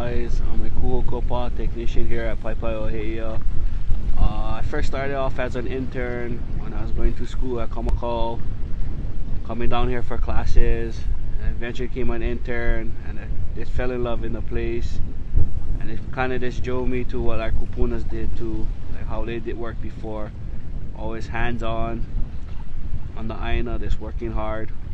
Wise. I'm a kuhokopa technician here at Paepae, Heeia. I first started off as an intern when I was going to school at Kamamaluula, coming down here for classes, and eventually became an intern, and I just fell in love in the place, and it kind of just drove me to what our kupunas did too, like how they did work before, always hands-on the aina, just working hard.